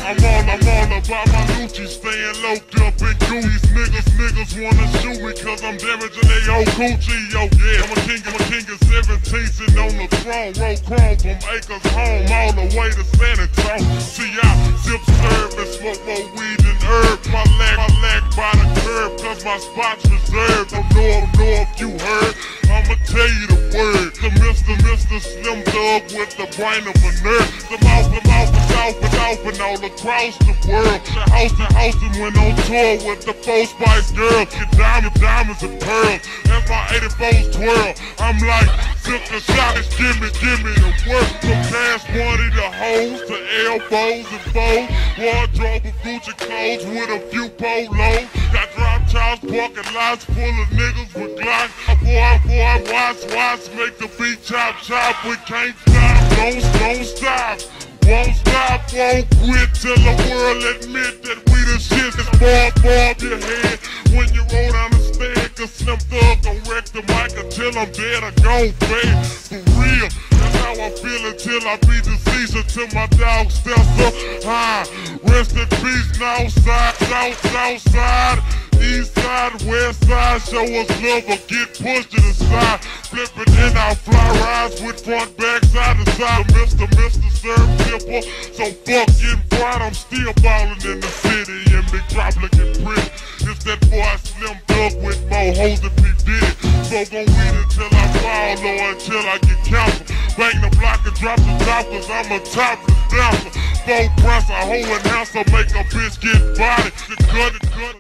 I'm all about my Gucci, staying locked up in Gucci. Niggas wanna shoot me cause I'm damaging they old Gucci. Yo, yeah, I'm a king of 17, sitting on the throne. Roll chrome from acres home all the way to San Antonio. See, I sip, serve, and smoke more weed than herb. My leg by the curb cause my spot's reserved. Don't know if you heard, I'ma tell you the word. The Mr. Slim Thug with the brain of a nerd. The mouth and all across the world. Houston went on tour with the 4 Spice Girls. Get diamonds and pearls. That's my 84's twirl. I'm like, silk the shockers, give me the work. From cash money to hoes to elbows and bows. Wardrobe of Gucci clothes with a few polos. Got drop tops, parking lots full of niggas with Glocks. Boy, watch, make the beat chop. We can't stop, don't stop. Won't stop, won't quit till the world admit that we the shit. Just bob your head when you roll down the stairs. Cause Slim Thug gon' wreck the mic until I'm dead or gone bad. For real, that's how I feel until I be deceased. Until my dog steps up high. Rest in peace, north side, south side. East side, west side, show us love or get pushed to the side. Flip it in our fly rides with front, back, side to side. Mr. Serve Tipper, so fuck getting bright, I'm still ballin' in the city and big drop looking pretty. It's that boy Slim Thug with more hoes than P. Diddy. So gon' weed until I fall or until I get counseled. Bang the block and drop the top cause I'm a topless dancer. 4 press, a hoe enhancer, make a bitch get body. The cut.